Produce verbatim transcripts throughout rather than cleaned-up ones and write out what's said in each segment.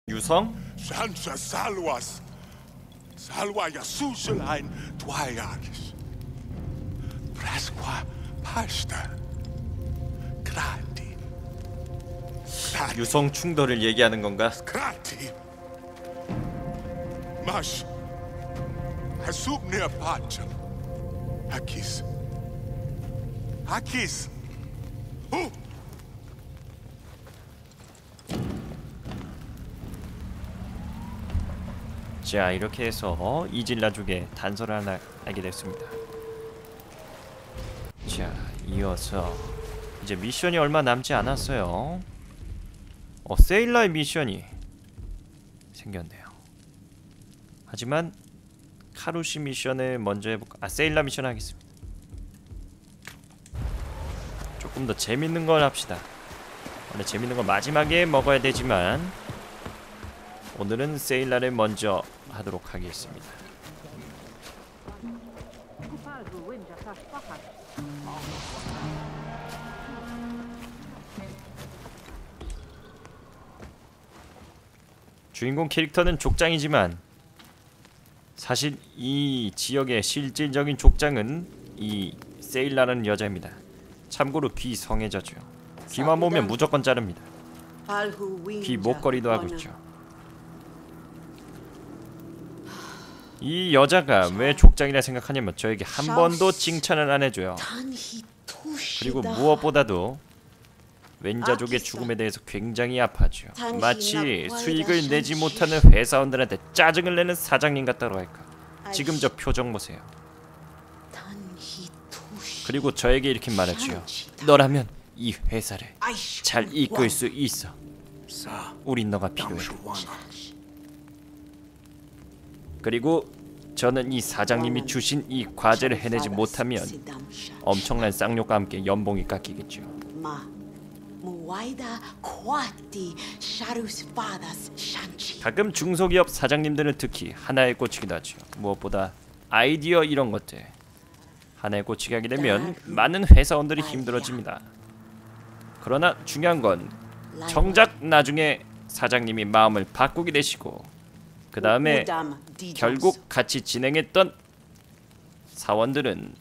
유성? Sansa salwas. Salvaja susulain tuajaakis. Prasqua pasta. Krati. 유성 충돌을 얘기하는 건가? Krati. Mas. Hasub near Pacham. Akis. Akis. Who? 자, 이렇게 해서 이질라족의 단서를 하나 알게 됐습니다. 자, 이어서 이제 미션이 얼마 남지 않았어요. 어, 세일라의 미션이 생겼네요. 하지만 카루시 미션을 먼저 해볼까? 아, 세일라 미션 하겠습니다. 조금 더 재밌는 걸 합시다. 원래 재밌는 건 마지막에 먹어야 되지만 오늘은 세일라를 먼저 하도록 하겠습니다. 주인공 캐릭터는 족장이지만 사실 이 지역의 실질적인 족장은 이 세일라라는 여자입니다. 참고로 귀 성애자죠. 귀만 보면 무조건 자릅니다. 귀 목걸이도 하고 있죠. 이 여자가 왜 족장이라 생각하냐면 저에게 한 번도 칭찬을 안 해줘요. 그리고 무엇보다도 왠자족의 죽음에 대해서 굉장히 아파하죠. 마치 수익을 내지 못하는 회사원들한테 짜증을 내는 사장님 같다고 할까. 지금 저 표정 보세요. 그리고 저에게 이렇게 말했죠. 너라면 이 회사를 잘 이끌 수 있어. 우린 너가 필요해. 그리고 저는 이 사장님이 주신 이 과제를 해내지 못하면 엄청난 쌍욕과 함께 연봉이 깎이겠죠. 가끔 중소기업 사장님들은 특히 하나에 꽂히기도 하죠. 무엇보다 아이디어 이런 것들 하나에 꽂히게 하게 되면 많은 회사원들이 힘들어집니다. 그러나 중요한 건 정작 나중에 사장님이 마음을 바꾸게 되시고 그 다음에 결국 같이 진행했던 사원들은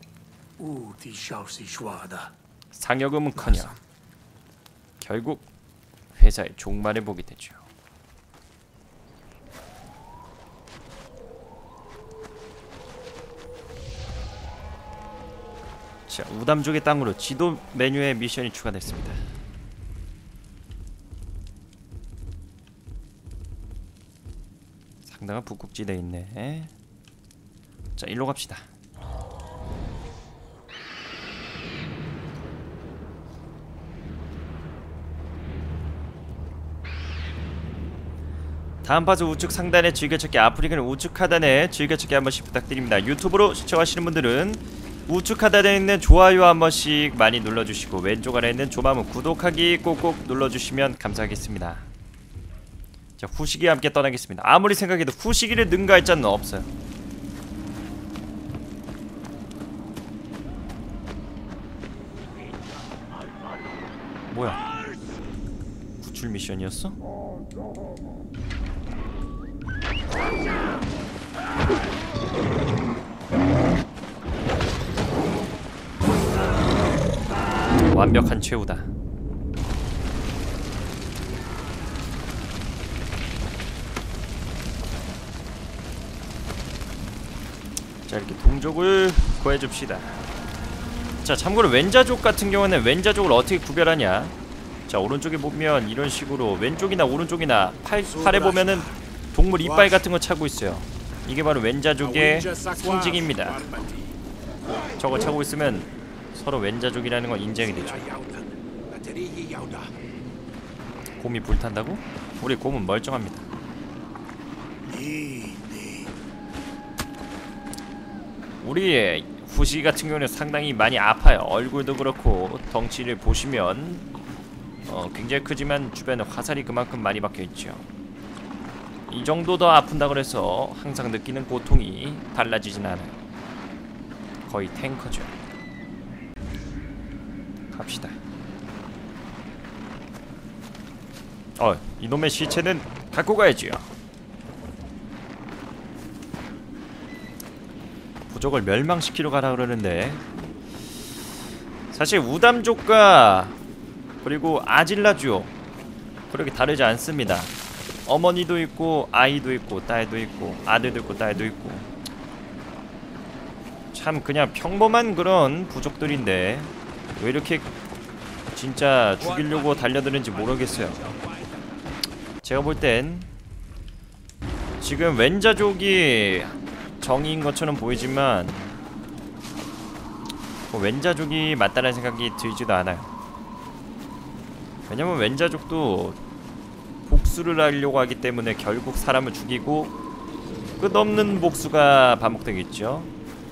상여금은커녕 결국 회사의 종말을 보게 되죠. 자, 우담족의 땅으로 지도 메뉴에 미션이 추가됐습니다. 상당한 북극지대에 있네. 자, 일로 갑시다. 다음 파트 우측 상단의 즐겨찾기 아프리카는 우측 하단에 즐겨찾기 한 번씩 부탁드립니다. 유튜브로 시청하시는 분들은 우측 하단에 있는 좋아요 한 번씩 많이 눌러주시고 왼쪽 아래에 있는 조마문 구독하기 꼭꼭 눌러주시면 감사하겠습니다. 자, 후시기와 함께 떠나겠습니다. 아무리 생각해도 후시기를 능가할 자는 없어요. 뭐야? 구출 미션이었어? 완벽한 최후다. 자, 이렇게 동족을 구해줍시다. 자, 참고로 왠자족 같은 경우는 왠자족을 어떻게 구별하냐. 자, 오른쪽에 보면 이런 식으로 왼쪽이나 오른쪽이나 팔, 팔에 보면은 동물 이빨 같은 거 차고 있어요. 이게 바로 왠자족의 손직입니다. 저거 차고 있으면 서로 왠자족이라는 건 인정이 되죠. 곰이 불탄다고? 우리 곰은 멀쩡합니다. 우리의 후시 같은 경우는 상당히 많이 아파요. 얼굴도 그렇고 덩치를 보시면 어, 굉장히 크지만 주변에 화살이 그만큼 많이 박혀있죠. 이 정도 더 아픈다고 해서 항상 느끼는 고통이 달라지진 않아요. 거의 탱커죠. 갑시다. 어, 이놈의 시체는 갖고 가야지요. 부족을 멸망시키러 가라 그러는데 사실 우담족과 그리고 아질라족 그렇게 다르지 않습니다. 어머니도 있고 아이도 있고 딸도 있고 아들도 있고 딸도 있고 참 그냥 평범한 그런 부족들인데 왜 이렇게 진짜 죽이려고 달려드는지 모르겠어요. 제가 볼 땐 지금 왼자족이 정의인 것처럼 보이지만 뭐 왼자족이 맞다는 생각이 들지도 않아요. 왜냐면 왼자족도 복수를 하려고 하기 때문에 결국 사람을 죽이고 끝없는 복수가 반복되겠죠.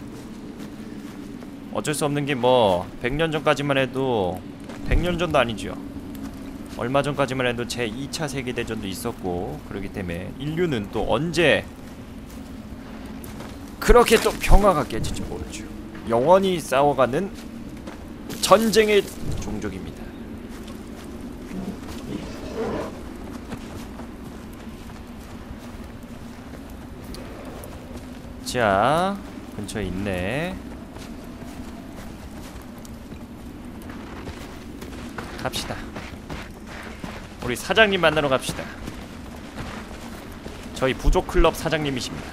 어쩔 수 없는 게 뭐 백 년 전까지만 해도 백 년 전도 아니죠. 얼마 전까지만 해도 제이 차 세계대전도 있었고 그러기 때문에 인류는 또 언제 그렇게 또 평화가 깨질지 모르죠. 영원히 싸워가는 전쟁의 종족입니다. 자, 근처에 있네. 갑시다. 우리 사장님 만나러 갑시다. 저희 부족클럽 사장님이십니다.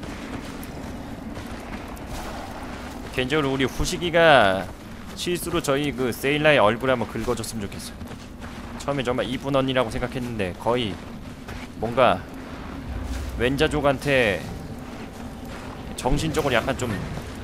개인적으로 우리 후시기가 실수로 저희 그 세일라의 얼굴에 한번 긁어줬으면 좋겠어요. 처음에 정말 이쁜 언니라고 생각했는데 거의 뭔가 왼자족한테 정신적으로 약간 좀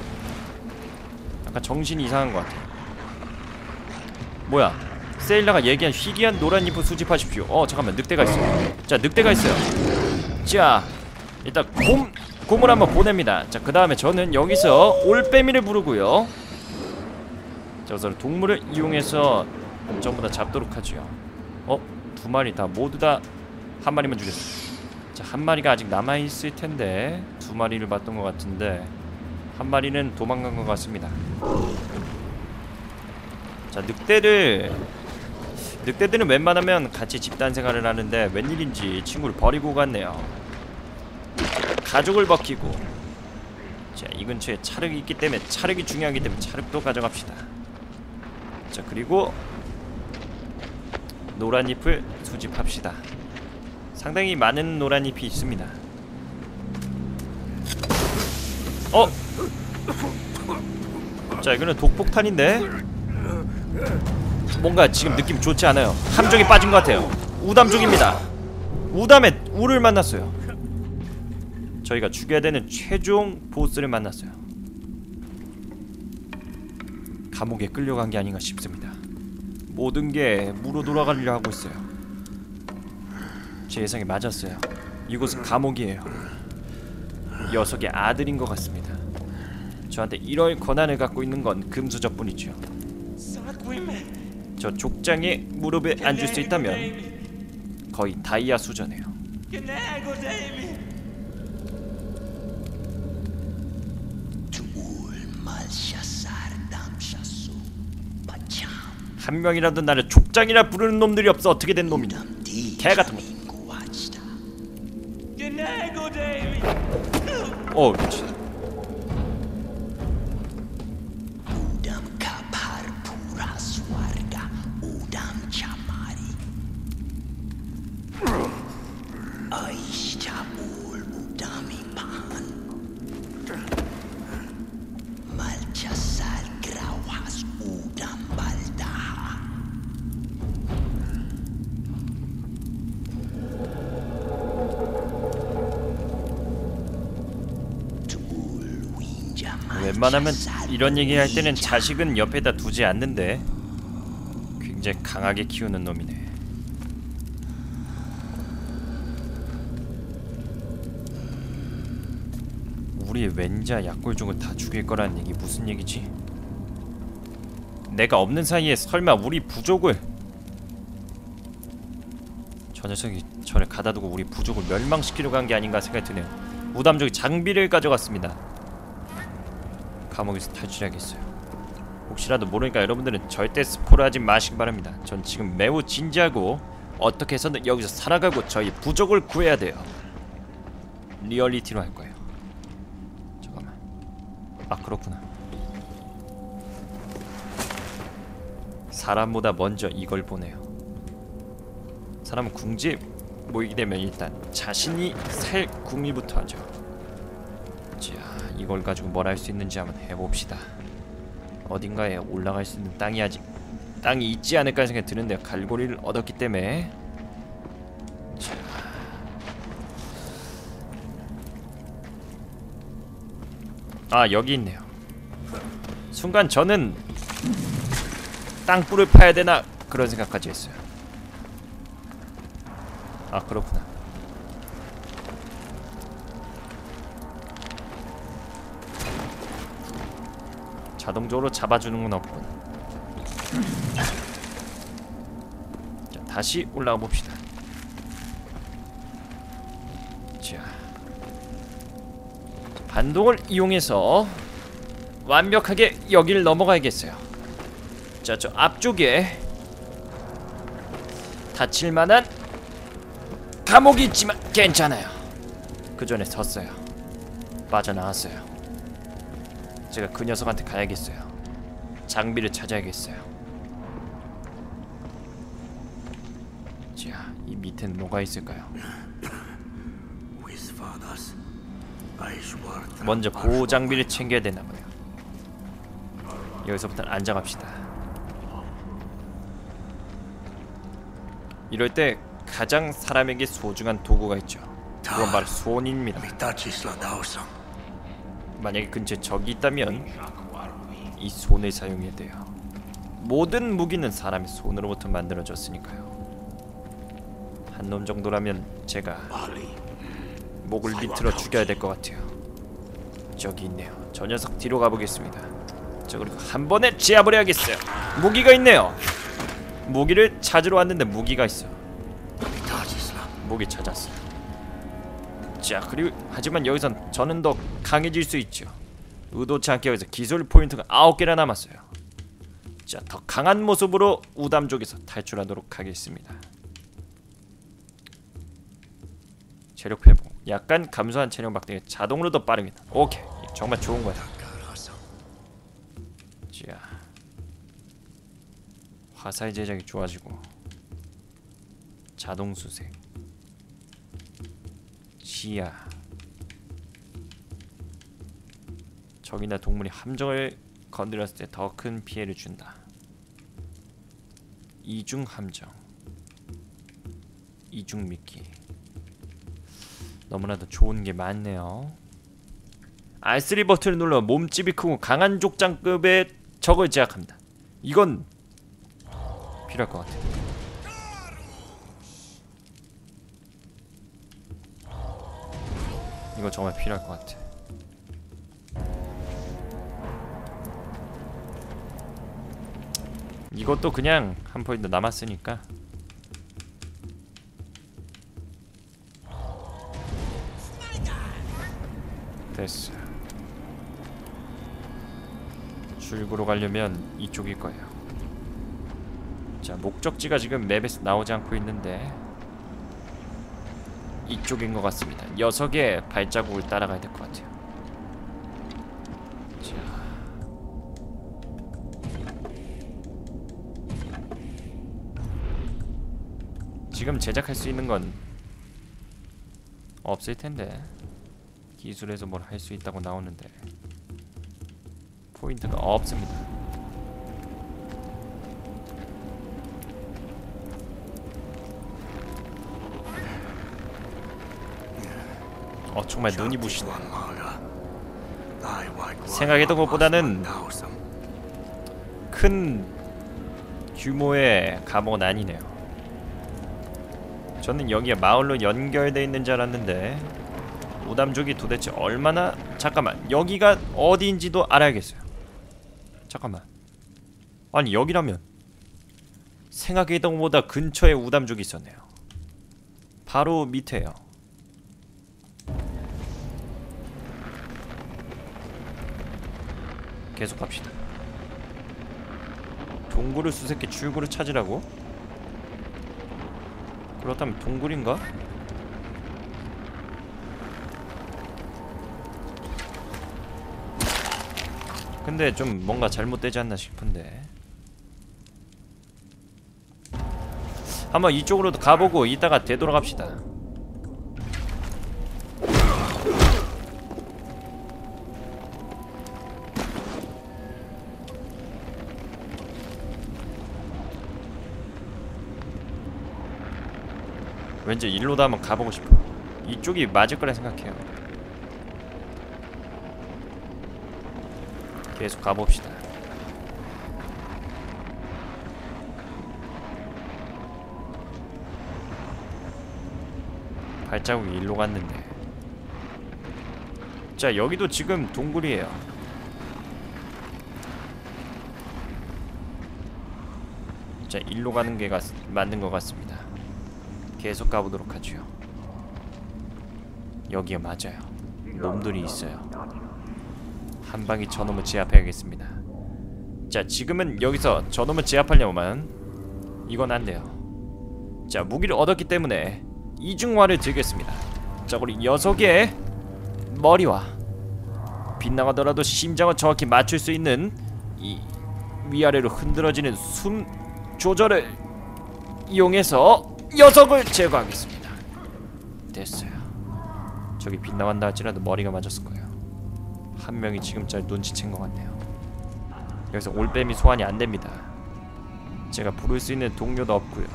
약간 정신이 이상한 것 같아요. 뭐야, 세일라가 얘기한 희귀한 노란 잎을 수집하십시오. 어 잠깐만, 늑대가 있어요. 자, 늑대가 있어요. 자, 일단 곰 곰을 한번 보냅니다. 자, 그 다음에 저는 여기서 올빼미를 부르고요. 자, 우선 동물을 이용해서 전부 다 잡도록 하죠. 어? 두 마리 다 모두 다 한 마리만 죽였어요. 자, 한 마리가 아직 남아있을 텐데 두 마리를 봤던 것 같은데 한 마리는 도망간 것 같습니다. 자, 늑대를 늑대들은 웬만하면 같이 집단 생활을 하는데 웬일인지 친구를 버리고 갔네요. 가죽을 벗기고. 자, 이 근처에 찰흙이 있기 때문에 찰흙이 중요하기 때문에 찰흙도 가져갑시다. 자, 그리고 노란 잎을 수집합시다. 상당히 많은 노란 잎이 있습니다. 어? 자, 이거는 독폭탄인데 뭔가 지금 느낌 좋지 않아요. 함정에 빠진 것 같아요. 우담족입니다. 우담의 우를 만났어요. 저희가 죽여야 되는 최종 보스를 만났어요. 감옥에 끌려간 게 아닌가 싶습니다. 모든 게 무로 돌아가려 하고 있어요. 제 예상이 맞았어요. 이곳은 감옥이에요. 녀석의 아들인 것 같습니다. 저한테 이럴 권한을 갖고 있는 건 금수저뿐이죠. 저 족장의 무릎에 앉을 수 있다면 거의 다이아 수저네요. 한 명이라도 나를 족장이라 부르는 놈들이 없어 어떻게 된 놈이냐. 개같은 놈. 어, 미친. 웬만하면 이런 얘기 할 때는 자식은 옆에다 두지 않는데 굉장히 강하게 키우는 놈이네. 우리 왼자 약골종을 다 죽일 거라는 얘기 무슨 얘기지? 내가 없는 사이에 설마 우리 부족을, 저 녀석이 저를 가다두고 우리 부족을 멸망시키려고 한 게 아닌가 생각이 드네요. 우담족이 장비를 가져갔습니다. 감옥에서 탈출해야겠어요. 혹시라도 모르니까 여러분들은 절대 스포를 하지 마시기 바랍니다. 전 지금 매우 진지하고 어떻게 해서든 여기서 살아가고 저희 부족을 구해야 돼요. 리얼리티로 할 거예요. 잠깐만. 아 그렇구나. 사람보다 먼저 이걸 보내요. 사람은 궁지에 모이게 되면 일단 자신이 살 궁리부터 하죠. 자, 이걸 가지고 뭘 할 수 있는지 한번 해봅시다. 어딘가에 올라갈 수 있는 땅이 아직 땅이 있지 않을까 생각이 드는데요. 갈고리를 얻었기 때문에. 자. 아 여기 있네요. 순간 저는 땅굴을 파야 되나 그런 생각까지 했어요. 아 그렇구나. 자동적으로 잡아주는 건 없군. 자 다시 올라가 봅시다. 자 반동을 이용해서 완벽하게 여기를 넘어가야겠어요. 자 저 앞쪽에 다칠만한 감옥이 있지만 괜찮아요. 그 전에 섰어요. 빠져나왔어요. 제가 그 녀석한테 가야겠어요. 장비를 찾아야겠어요. 자, 이 밑엔 뭐가 있을까요? 먼저 보호 장비를 챙겨야 되나 봐요. 여기서부터는 앉아갑시다. 이럴 때 가장 사람에게 소중한 도구가 있죠. 그건 바로 손입니다. 만약에 근처에 적이 있다면 이 손을 사용해야 돼요. 모든 무기는 사람의 손으로부터 만들어졌으니까요. 한 놈 정도라면 제가 목을 비틀어 죽여야 될 것 같아요. 저기 있네요. 저 녀석 뒤로 가보겠습니다. 저 그리고 한 번에 제압을 해야겠어요. 무기가 있네요. 무기를 찾으러 왔는데 무기가 있어. 무기 찾았어. 자 그리고 하지만 여기선 저는 더 강해질 수 있죠. 의도치 않게 여기서 기술 포인트가 아홉 개나 남았어요. 자 더 강한 모습으로 우담족에서 탈출하도록 하겠습니다. 체력 회복 약간 감소한 체력 박대기 자동으로 더 빠릅니다. 오케이 정말 좋은 거야. 자 화살 제작이 좋아지고 자동 수색 시야 적이나 동물이 함정을 건드렸을 때 더 큰 피해를 준다. 이중 함정 이중 미끼 너무나도 좋은 게 많네요. 알 쓰리 버튼을 눌러 몸집이 크고 강한 족장급의 적을 제압합니다. 이건 필요할 것 같아요. 이거 정말 필요할 것 같아. 이것도 그냥 한 포인트 남았으니까 됐어. 출구로 가려면 이쪽일 거예요. 자 목적지가 지금 맵에서 나오지 않고 있는데 이쪽인 것 같습니다. 녀석의 발자국을 따라가야 될 것 같아요. 자 지금 제작할 수 있는 건 없을 텐데 기술에서 뭘 할 수 있다고 나오는데 포인트가 없습니다. 어 정말 눈이 부시네. 생각했던 것보다는 큰 규모의 감옥은 아니네요. 저는 여기에 마을로 연결돼 있는 줄 알았는데 우담족이 도대체 얼마나... 잠깐만 여기가 어디인지도 알아야겠어요. 잠깐만 아니 여기라면 생각했던 것보다 근처에 우담족이 있었네요. 바로 밑에요. 계속 갑시다. 동굴을 수색해 출구를 찾으라고? 그렇다면 동굴인가? 근데 좀 뭔가 잘못되지 않나 싶은데. 한번 이쪽으로도 가보고 이따가 되돌아갑시다. 왠지 일로도 한번 가보고 싶어. 이쪽이 맞을 거라 생각해요. 계속 가봅시다. 발자국이 일로 갔는데. 자, 여기도 지금 동굴이에요. 자, 일로 가는 게 같, 맞는 것 같습니다. 계속 가보도록 하죠. 여기가 맞아요. 놈들이 있어요. 한 방에 저놈을 제압해야겠습니다. 자, 지금은 여기서 저놈을 제압하려면 이건 안 돼요. 자, 무기를 얻었기 때문에 이중화를 들겠습니다. 자, 우리 녀석의 머리와 빗나가더라도 심장을 정확히 맞출 수 있는 이 위아래로 흔들어지는 숨 조절을 이용해서 녀석을 제거하겠습니다. 됐어요. 저기 빗나간다 할지라도 머리가 맞았을 거예요. 한 명이 지금 잘 눈치챈 것 같네요. 여기서 올빼미 소환이 안 됩니다. 제가 부를 수 있는 동료도 없고요.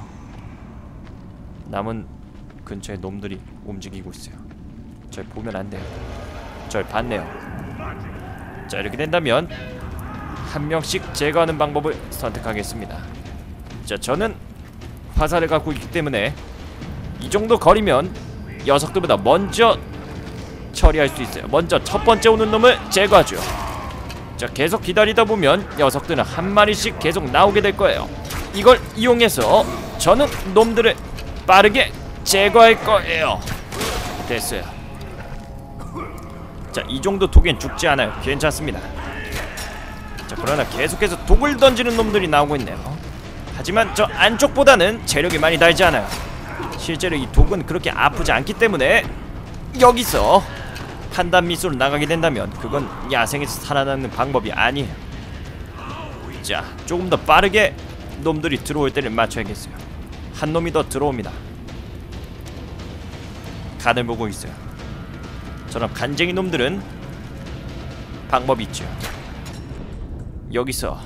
남은 근처에 놈들이 움직이고 있어요. 절 보면 안 돼요. 절 봤네요. 자, 이렇게 된다면 한 명씩 제거하는 방법을 선택하겠습니다. 자, 저는 화살을 갖고 있기 때문에 이 정도 거리면 녀석들보다 먼저 처리할 수 있어요. 먼저 첫 번째 오는 놈을 제거하죠. 자, 계속 기다리다 보면 녀석들은 한 마리씩 계속 나오게 될 거예요. 이걸 이용해서 저는 놈들을 빠르게 제거할 거예요. 됐어요. 자, 이 정도 독엔 죽지 않아요. 괜찮습니다. 자, 그러나 계속해서 독을 던지는 놈들이 나오고 있네요. 하지만 저 안쪽보다는 체력이 많이 달지 않아요. 실제로 이 독은 그렇게 아프지 않기 때문에 여기서 판단 미스로 나가게 된다면 그건 야생에서 살아남는 방법이 아니에요. 자, 조금 더 빠르게 놈들이 들어올 때를 맞춰야겠어요. 한 놈이 더 들어옵니다. 간을 보고 있어요. 저런 간쟁이 놈들은 방법이 있죠. 여기서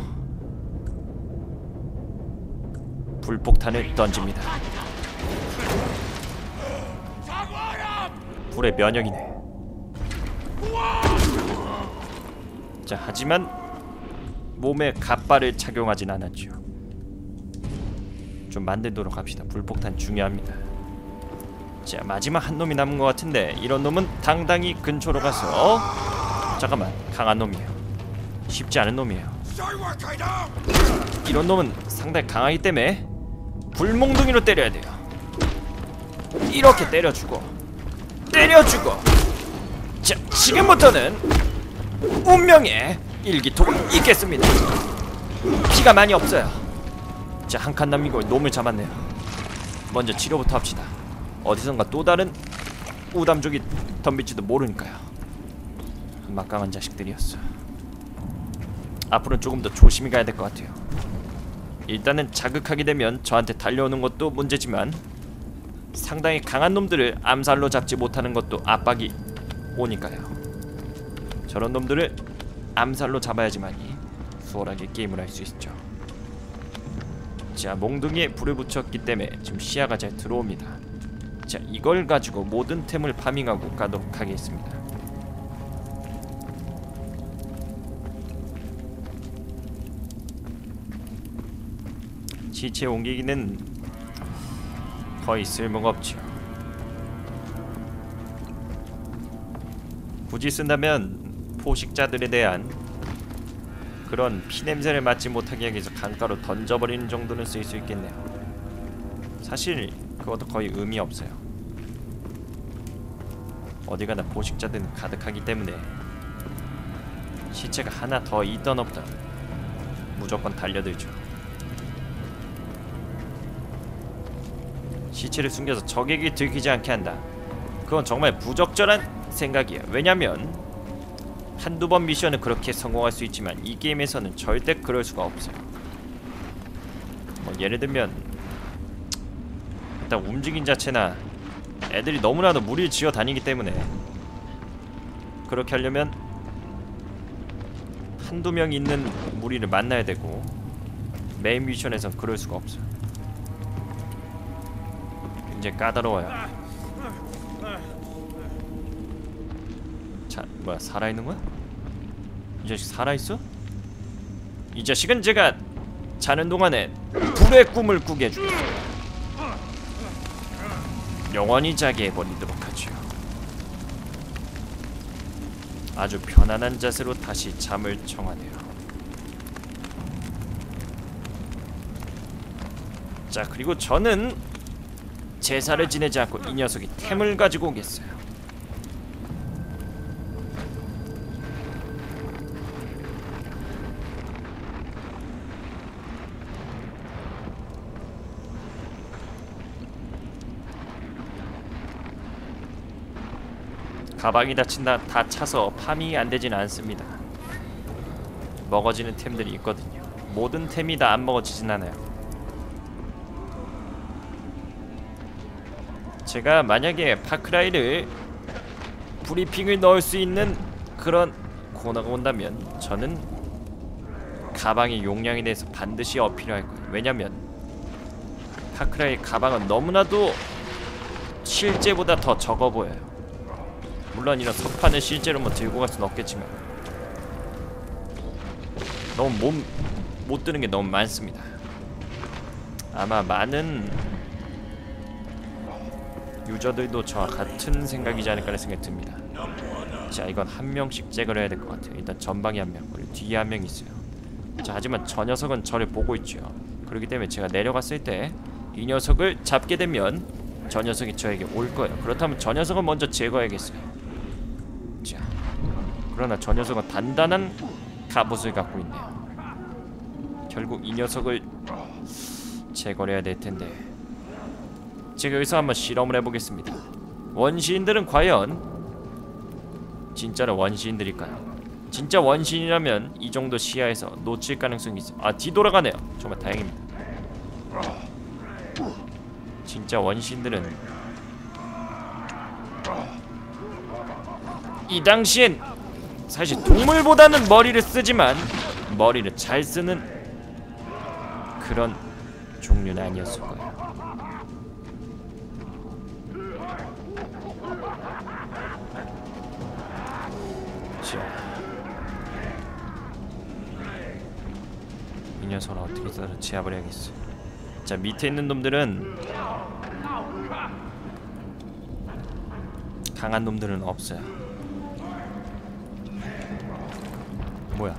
불폭탄을 던집니다. 불의 면역이네. 자, 하지만 몸에 갑바를 착용하진 않았죠. 좀 만들도록 합시다. 불폭탄 중요합니다. 자, 마지막 한 놈이 남은 것 같은데 이런 놈은 당당히 근처로 가서 잠깐만, 강한 놈이에요. 쉽지 않은 놈이에요. 이런 놈은 상당히 강하기 때문에 불몽둥이로 때려야 돼요. 이렇게 때려주고 때려주고. 자, 지금부터는 운명의 일기토를 읽겠습니다. 피가 많이 없어요. 자, 한 칸 남기고 놈을 잡았네요. 먼저 치료부터 합시다. 어디선가 또 다른 우담족이 덤빌지도 모르니까요. 막강한 자식들이었어. 앞으로는 조금 더 조심히 가야 될 것 같아요. 일단은 자극하게 되면 저한테 달려오는 것도 문제지만 상당히 강한 놈들을 암살로 잡지 못하는 것도 압박이 오니까요. 저런 놈들을 암살로 잡아야지만이 수월하게 게임을 할 수 있죠. 자, 몽둥이에 불을 붙였기 때문에 지금 시야가 잘 들어옵니다. 자, 이걸 가지고 모든 템을 파밍하고 가도록 하겠습니다. 시체 옮기기는 거의 쓸모가 없죠. 굳이 쓴다면 포식자들에 대한 그런 피냄새를 맡지 못하게 하기 위해서 강가로 던져버리는 정도는 쓸 수 있겠네요. 사실 그것도 거의 의미 없어요. 어디가나 포식자들은 가득하기 때문에 시체가 하나 더 있던 없던 무조건 달려들죠. 시체를 숨겨서 적에게 들키지 않게 한다. 그건 정말 부적절한 생각이야. 왜냐면 한두 번 미션은 그렇게 성공할 수 있지만 이 게임에서는 절대 그럴 수가 없어요. 뭐 예를 들면 일단 움직임 자체나 애들이 너무나도 무리를 지어 다니기 때문에 그렇게 하려면 한두 명 있는 무리를 만나야 되고 메인 미션에선 그럴 수가 없어요. 굉장히 까다로워요. 자, 뭐야, 살아있는 거야? 이 자식 살아있어? 이 자식은 제가 자는 동안에 불의 꿈을 꾸게 해주겠어요. 영원히 자게 해버리도록 하죠. 아주 편안한 자세로 다시 잠을 청하네요. 자, 그리고 저는 제사를 지내지 않고 이 녀석이 템을 가지고 오겠어요. 가방이 다친다 다 차서 파밍이 안되진 않습니다. 먹어지는 템들이 있거든요. 모든 템이 다 안 먹어지진 않아요. 제가 만약에 파크라이를 브리핑을 넣을 수 있는 그런 코너가 온다면 저는 가방의 용량에 대해서 반드시 어필할 거예요. 왜냐면 파크라이 가방은 너무나도 실제보다 더 적어 보여요. 물론 이런 석판을 실제로 뭐 들고 갈 수는 없겠지만 너무 몸 못 드는 게 너무 많습니다. 아마 많은 유저들도 저와 같은 생각이지 않을까라는 생각이 듭니다. 자, 이건 한 명씩 제거를 해야 될 것 같아요. 일단 전방에 한 명, 그리고 뒤에 한 명 있어요. 자, 하지만 저 녀석은 저를 보고 있죠. 그렇기 때문에 제가 내려갔을 때 이 녀석을 잡게 되면 저 녀석이 저에게 올 거예요. 그렇다면 저 녀석은 먼저 제거해야겠어요. 자, 그러나 저 녀석은 단단한 갑옷을 갖고 있네요. 결국 이 녀석을 제거해야 될 텐데 제가 여기서 한번 실험을 해보겠습니다. 원시인들은 과연 진짜로 원시인들일까요? 진짜 원시인이라면 이 정도 시야에서 놓칠 가능성이 있어요. 아, 뒤돌아가네요. 정말 다행입니다. 진짜 원시인들은 이 당시엔 사실 동물보다는 머리를 쓰지만 머리를 잘 쓰는 그런 종류는 아니었을 거예요. 자, 이 녀석을 어떻게 해서 제압을 해야겠어. 자, 밑에 있는 놈들은 강한 놈들은 없어요. 뭐야?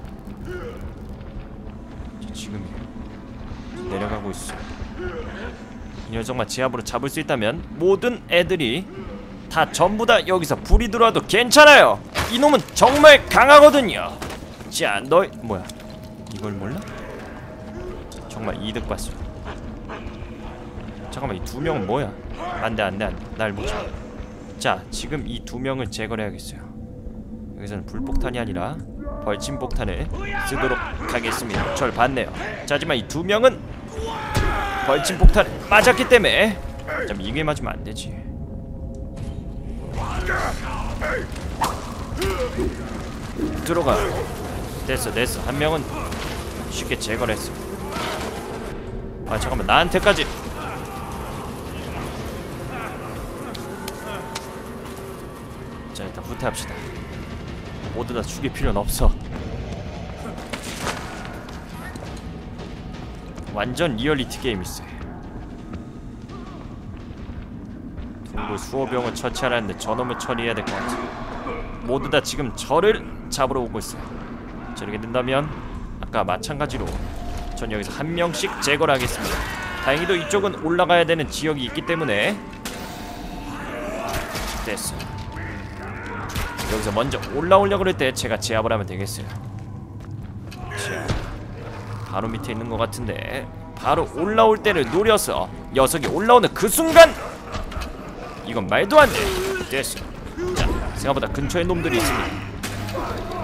지금이에요. 내려가고 있어. 이 녀석만 제압으로 잡을 수 있다면 모든 애들이 다 전부 다 여기서 불이 들어와도 괜찮아요. 이놈은 정말 강하거든요. 자, 너 뭐야? 이걸 몰라? 정말 이득 봤어. 잠깐만, 이 두 명은 뭐야? 안돼 안돼 안돼. 날 못 잡아. 자, 지금 이 두 명을 제거해야겠어요. 여기서는 불폭탄이 아니라 벌침폭탄을 쓰도록 하겠습니다. 절 봤네요. 자, 하지만 이 두 명은 벌침폭탄 맞았기 때문에 참 이게 맞으면 안 되지. 들어가. 됐어 됐어. 한 명은 쉽게 제거를 했어. 아, 잠깐만, 나한테까지. 자, 일단 후퇴합시다. 모두 다 죽일 필요는 없어. 완전 리얼리티 게임 있어요. 둥글 수호병을 처치하라는데 저놈을 처리해야 될 것 같아. 모두 다 지금 저를 잡으러 오고 있어요. 저렇게 된다면 아까 마찬가지로 전 여기서 한 명씩 제거를 하겠습니다. 다행히도 이쪽은 올라가야 되는 지역이 있기 때문에 됐어. 여기서 먼저 올라오려고 그럴 때 제가 제압을 하면 되겠어요. 자, 바로 밑에 있는 것 같은데 바로 올라올 때를 노려서 녀석이 올라오는 그 순간 이건 말도 안돼. 됐어. 자, 생각보다 근처에 놈들이 있으니